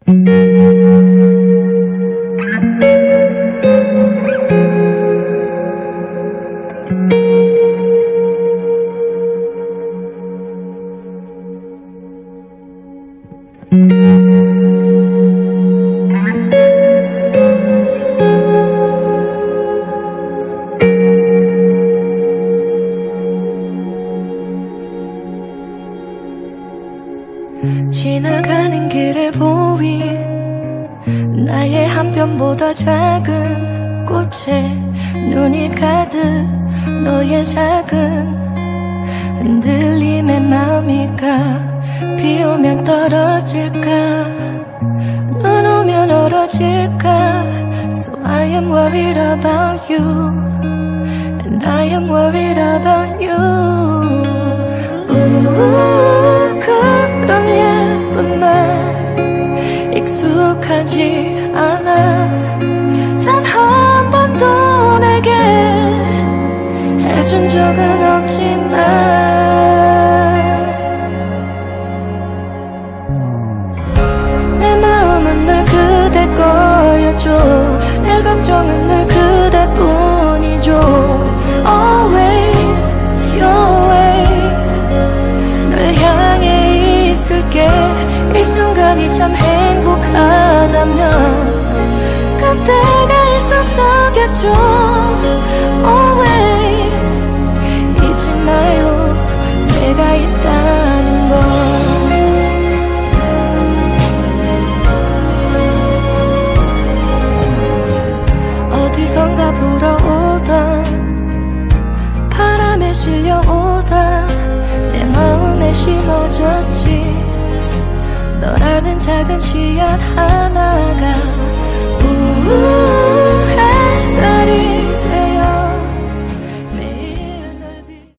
지나가는 길에 보인 나의 한 편보다 작은 꽃에 눈이 가득 너의 작은 흔들림에 마음이 가. 비 오면 떨어질까 눈 오면 얼어질까. So I am worried about you and I am worried about you. 그런 예쁜 말 익숙하지 않아. 단 한 번도 내게 해준 적은 없지만 내 마음은 늘 그대 거여줘. 내 걱정은 늘 그대뿐이죠. Always your way 널 향해 있을게. 이 순간이 참 행복하다면 그때가 있었어겠죠. Always 잊지 마요 내가 있다는 걸. 어디선가 불어오던 바람에 실려오다 내 마음에 심어졌지. 너라는 작은 씨앗 하나